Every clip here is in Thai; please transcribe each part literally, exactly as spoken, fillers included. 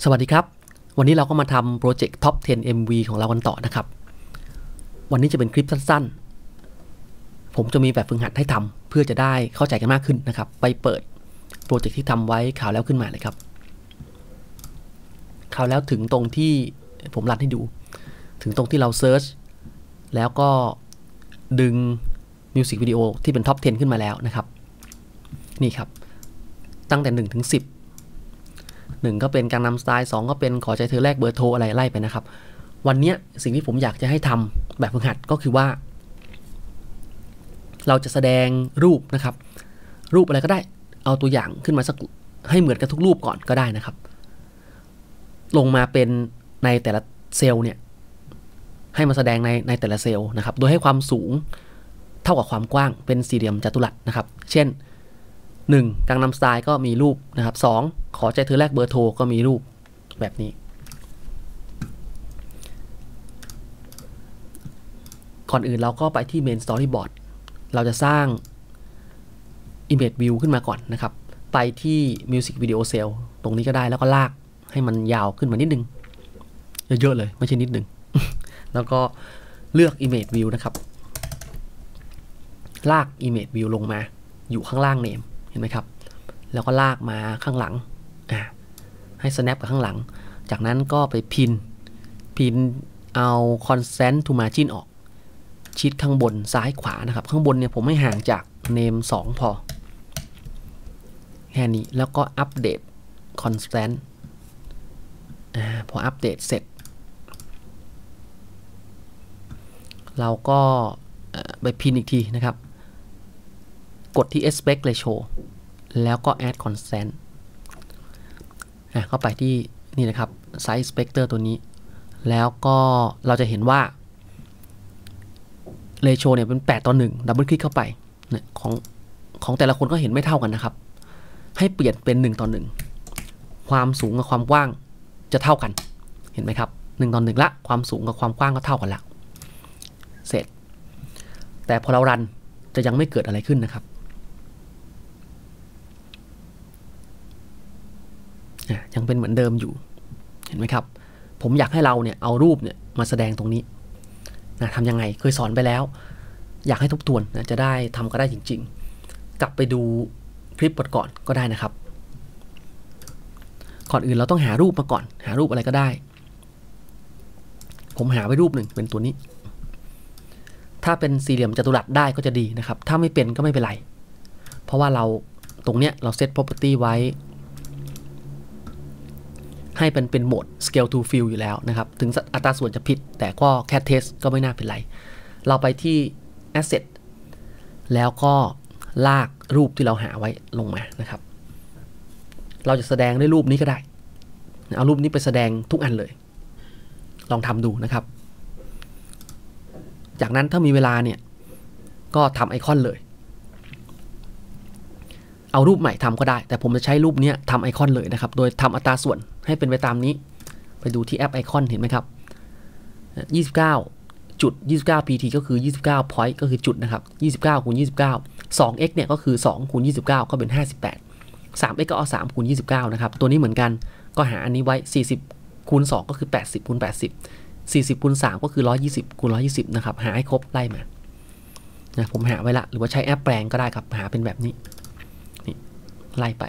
สวัสดีครับวันนี้เราก็มาทำโปรเจกต์ ท็อป เท็น เอ็ม วี ของเรากันต่อนะครับวันนี้จะเป็นคลิปสั้นๆผมจะมีแบบฝึกหัดให้ทำเพื่อจะได้เข้าใจกันมากขึ้นนะครับไปเปิดโปรเจกต์ที่ทำไว้ข่าวแล้วขึ้นมาเลยครับข่าวแล้วถึงตรงที่ผมรันให้ดูถึงตรงที่เราเซิร์ชแล้วก็ดึงมิวสิกวิดีโอที่เป็น ท็อป เท็น ขึ้นมาแล้วนะครับนี่ครับตั้งแต่หนึ่งถึงสิบหนึ่งก็เป็นการนำสไตล์สองก็เป็นขอใจเธอแรกเบอร์โทรอะไรไล่ไปนะครับวันนี้สิ่งที่ผมอยากจะให้ทำแบบฝึกหัดก็คือว่าเราจะแสดงรูปนะครับรูปอะไรก็ได้เอาตัวอย่างขึ้นมาสักให้เหมือนกับทุกรูปก่อนก็ได้นะครับลงมาเป็นในแต่ละเซลล์เนี่ยให้มาแสดงในในแต่ละเซลล์นะครับโดยให้ความสูงเท่ากับความกว้างเป็นสี่เหลี่ยมจัตุรัสนะครับเช่นหนึ่งกังนัมสไตล์ก็มีรูปนะครับสองขอใจเธอแรกเบอร์โทรก็มีรูปแบบนี้ก่อนอื่นเราก็ไปที่ Main Storyboard เราจะสร้าง Image View ขึ้นมาก่อนนะครับไปที่ Music Video Cell ตรงนี้ก็ได้แล้วก็ลากให้มันยาวขึ้นมานิดนึงเยอะๆเลยไม่ใช่นิดนึง แล้วก็เลือก Image View นะครับลาก Image View ลงมาอยู่ข้างล่าง Nameเห็นไหมครับแล้วก็ลากมาข้างหลังอ่าให้ snap กับข้างหลังจากนั้นก็ไปพินพินเอา constant to margin ออกชิดข้างบนซ้ายขวานะครับข้างบนเนี่ยผมไม่ห่างจาก name สองพอแค่นี้แล้วก็อัปเดต constant อ่าพออัปเดตเสร็จเราก็ไปพินอีกทีนะครับกดที่ aspect ratio แล้วก็ add constant อ่ะเข้าไปที่นี่นะครับ size inspector ตัวนี้แล้วก็เราจะเห็นว่า ratio เนี่ยเป็นแปดต่อหนึ่งดับเบิลคลิกเข้าไปเนี่ยของของแต่ละคนก็เห็นไม่เท่ากันนะครับให้เปลี่ยนเป็นหนึ่งต่อหนึ่งความสูงกับความกว้างจะเท่ากันเห็นไหมครับหนึ่งต่อหนึ่งละความสูงกับความกว้างก็เท่ากันละเสร็จแต่พอเรารันจะยังไม่เกิดอะไรขึ้นนะครับยังเป็นเหมือนเดิมอยู่เห็นไหมครับผมอยากให้เราเนี่ยเอารูปเนี่ยมาแสดงตรงนี้นะทำยังไงเคยสอนไปแล้วอยากให้ทบทวนนะจะได้ทำก็ได้จริงๆกลับไปดูคลิปก่อนก็ได้นะครับก่อนอื่นเราต้องหารูปมาก่อนหารูปอะไรก็ได้ผมหาไว้รูปหนึ่งเป็นตัวนี้ถ้าเป็นสี่เหลี่ยมจัตุรัสได้ก็จะดีนะครับถ้าไม่เป็นก็ไม่เป็นไรเพราะว่าเราตรงเนี้ยเราเซต property ไว้ให้เป็นเป็นโหมด scale to fill อยู่แล้วนะครับถึงอัตราส่วนจะผิดแต่ก็แค่ test ก็ไม่น่าเป็นไรเราไปที่ asset แล้วก็ลากรูปที่เราหาไว้ลงมานะครับเราจะแสดงด้วยรูปนี้ก็ได้เอารูปนี้ไปแสดงทุกอันเลยลองทำดูนะครับจากนั้นถ้ามีเวลาเนี่ยก็ทำไอคอนเลยเอารูปใหม่ทำก็ได้แต่ผมจะใช้รูปนี้ทำไอคอนเลยนะครับโดยทำอัตราส่วนให้เป็นไปตามนี้ไปดูที่แอปไอคอนเห็นไหมครับยี่สิบเก้าจุดยี่สิบเก้า พี ที ก็คือยี่สิบเก้า point ก็คือจุดนะครับยี่สิบเก้าคูณยี่สิบเก้า สอง เอ็กซ์ เนี่ยก็คือสองคูณยี่สิบเก้าก็เป็นห้าสิบแปด สาม เอ็กซ์ ก็เอาสามคูณยี่สิบเก้านะครับตัวนี้เหมือนกันก็หาอันนี้ไว้สี่สิบคูณสองก็คือแปดสิบคูณแปดสิบ สี่สิบคูณสามก็คือหนึ่งร้อยยี่สิบคูณหนึ่งร้อยยี่สิบนะครับหาให้ครบไล่มานะผมหาไว้ละหรือว่าใช้แอปแปลงก็ได้ครับหาเป็นแบบนี้นี่ไล่ไป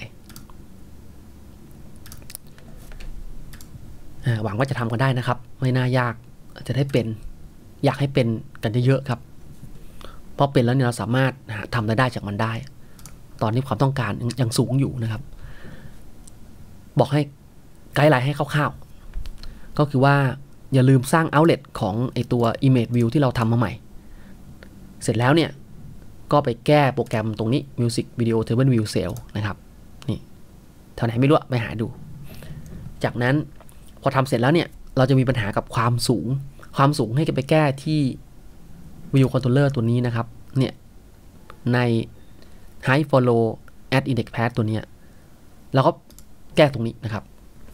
หวังว่าจะทำกันได้นะครับไม่น่ายากจะได้เป็นอยากให้เป็นกันเยอะๆครับเพราะเป็นแล้วเนี่ยเราสามารถทำรายได้จากมันได้ตอนนี้ความต้องการยังสูงอยู่นะครับบอกให้ไกด์ไลน์ให้คร่าวๆก็คือว่าอย่าลืมสร้าง outlet ของไอตัว image view ที่เราทำมาใหม่เสร็จแล้วเนี่ยก็ไปแก้โปรแกรมตรงนี้ music video table view cell นะครับนี่เท่าไหนไม่รู้ไปหาดูจากนั้นพอทำเสร็จแล้วเนี่ยเราจะมีปัญหากับความสูงความสูงให้ไปแก้ที่ view controller ตัวนี้นะครับเนี่ยใน height follow add index path ตัวนี้แล้วก็แก้ตรงนี้นะครับ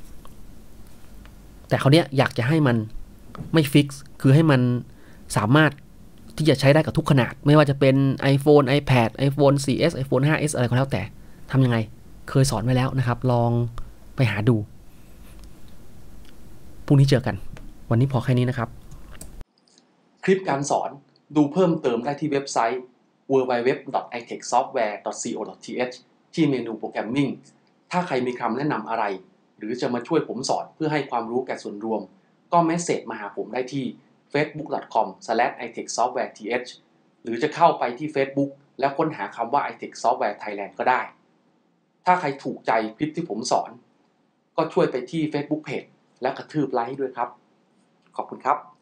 แต่เขาเนี้ยอยากจะให้มันไม่ฟิกซ์คือให้มันสามารถที่จะใช้ได้กับทุกขนาดไม่ว่าจะเป็น iPhone iPad iPhone โฟร์ เอส iPhone ไฟว์ เอส อะไรก็แล้วแต่ทำยังไงเคยสอนไว้แล้วนะครับลองไปหาดูพรุ่งนี้เจอกันวันนี้พอแค่นี้นะครับคลิปการสอนดูเพิ่มเติมได้ที่เว็บไซต์ ดับเบิลยู ดับเบิลยู ดับเบิลยู ดอท ไอ เทค ซอฟต์แวร์ ดอท ซี โอ ดอท ที เอช ที่เมนูโปรแกรมมิ่งถ้าใครมีคำแนะนำอะไรหรือจะมาช่วยผมสอนเพื่อให้ความรู้แก่ส่วนรวมก็เมสเสจมาหาผมได้ที่ เฟซบุ๊ก ดอท คอม สแลช ไอ เทค ซอฟต์แวร์ ที เอช หรือจะเข้าไปที่ Facebook แล้วค้นหาคำว่า ไอ เทค Software Thailand ก็ได้ถ้าใครถูกใจคลิปที่ผมสอนก็ช่วยไปที่ Facebook Page และกระทืบไลค์ด้วยครับขอบคุณครับ